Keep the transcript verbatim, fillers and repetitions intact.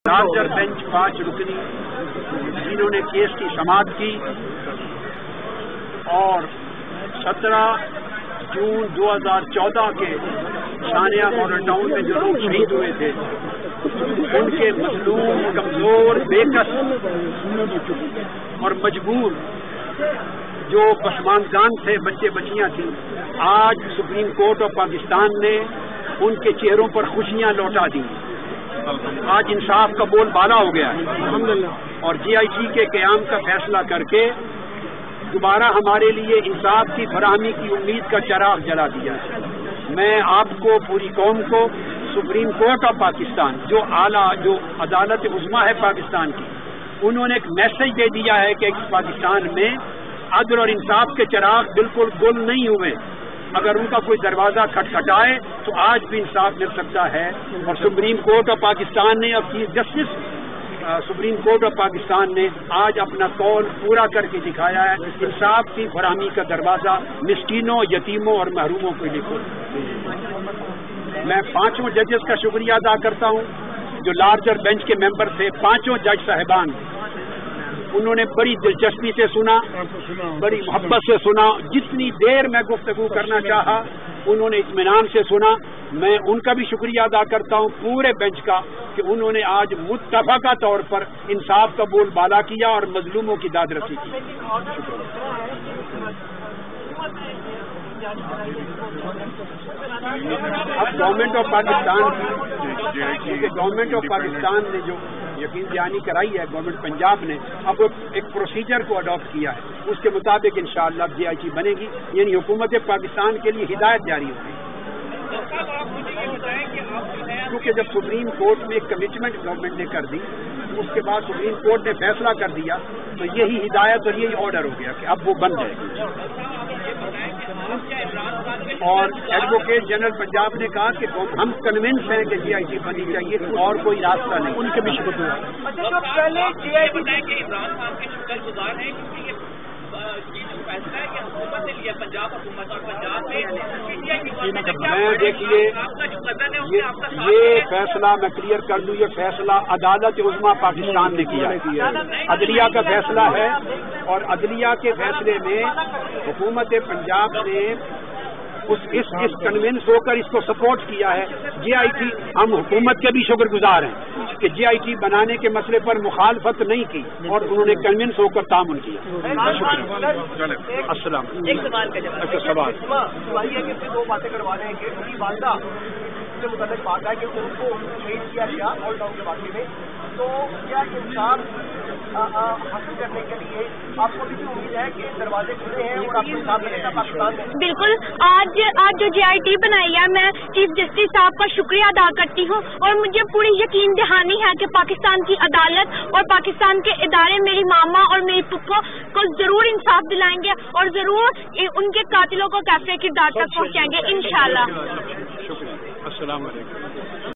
Larger bench پانچ رکنی جنہوں نے کیس کی سماعت کی اور سترہ جون دو ہزار چودہ کے شانیہ ماڈل ٹاؤن میں جو لوگ شہید ہوئے تھے ان کے مظلوم کمزور بےکس اور مجبور جو پسماندگان تھے بچے بچیاں تھیں، آج سپریم کورٹ آف پاکستان نے ان کے چہروں پر خوشیاں لوٹا دی۔ آج انصاف کا بول بالا ہو گیا ہے اور جی آئی ٹی کے قیام کا فیصلہ کر کے دوبارہ ہمارے لیے انصاف کی فراہمی کی امید کا چراغ جلا دیا ہے۔ میں آپ کو، پوری قوم کو، سپریم کورٹ آف پاکستان جو اعلیٰ جو عدالت عظمیٰ ہے پاکستان کی، انہوں نے ایک میسج دے دیا ہے کہ پاکستان میں عدل اور انصاف کے چراغ بالکل گل نہیں ہوئے، اگر ان کا کوئی دروازہ کھٹکھٹائے تو آج بھی انصاف مل سکتا ہے۔ اور سپریم کورٹ آف پاکستان نے اور chief justice supreme court of Pakistan نے آج اپنا قول پورا کر کے دکھایا ہے، انصاف کی فراہمی کا دروازہ مسکینوں، یتیموں اور محروموں کے لیے کھلا۔ میں پانچوں ججز کا شکریہ ادا کرتا ہوں جو لارجر بینچ کے ممبر تھے، پانچوں جج صاحبان، انہوں نے بڑی دلچسپی سے سنا، بڑی محبت سے سنا، جتنی دیر میں گفتگو کرنا چاہا انہوں نے اطمینان سے سنا۔ میں ان کا بھی شکریہ ادا کرتا ہوں پورے بینچ کا کہ انہوں نے آج متفقہ طور پر انصاف کا بول بالا کیا اور مظلوموں کی داد رسی کی۔ اب government of Pakistan government of Pakistan نے جو یقین دہانی کرائی ہے، گورنمنٹ پنجاب نے اب ایک پروسیجر کو اڈاپٹ کیا ہے، اس کے مطابق انشاءاللہ جی آئی ٹی بنے گی، یعنی حکومت پاکستان کے لیے ہدایت جاری ہوگی۔ کیونکہ جب سپریم کورٹ میں ایک کمٹمنٹ گورنمنٹ نے کر دی، اس کے بعد سپریم کورٹ نے فیصلہ کر دیا تو یہی ہدایت اور یہی آرڈر ہو گیا کہ اب وہ بن جائے گی۔ اور ایڈوکیٹ جنرل پنجاب نے کہا کہ ہم کنونس ہیں کہ جی آئی ٹی بنی چاہیے اور کوئی راستہ نہیں، ان کے بھی شکر گزار میں دیکھیے یہ فیصلہ میں کلیئر کر دوں، یہ فیصلہ عدالت عظمیٰ پاکستان نے کیا ہے، عدلیہ کا فیصلہ ہے اور عدلیہ کے فیصلے میں حکومت پنجاب نے اس اس اس کنونس ہو کر اس کو سپورٹ کیا ہے۔ جی آئی ٹی، ہم حکومت کے بھی شکر گزار ہیں کہ جی آئی ٹی بنانے کے مسئلے پر مخالفت نہیں کی اور انہوں نے کنونس ہو کر تعاون کیا۔ السلام ایک سوال کا جواب۔ اچھا سوال دو باتیں کروا رہے ہیں کہ ان کی والدہ سے متعلق بات ہے کہ ان کو شہید کیا گیا آل ٹاؤن کے واقعے میں، تو کیا انصاف حاصل کرنے کے لیے آپ کو بھی امید ہے کہ دروازے کھلے ہیں اور آپ کو انصاف ملے گا پاکستان میں؟ بالکل، آج آج جو جے آئی ٹی بنائی ہے، میں چیف جسٹس صاحب کا شکریہ ادا کرتی ہوں اور مجھے پوری یقین دہانی ہے کہ پاکستان کی عدالت اور پاکستان کے ادارے میری ماما اور میری پھپھو کو ضرور انصاف دلائیں گے اور ضرور ان کے قاتلوں کو کیفے کی ڈاٹ تک پہنچائیں گے انشاءاللہ۔ السلام علیکم۔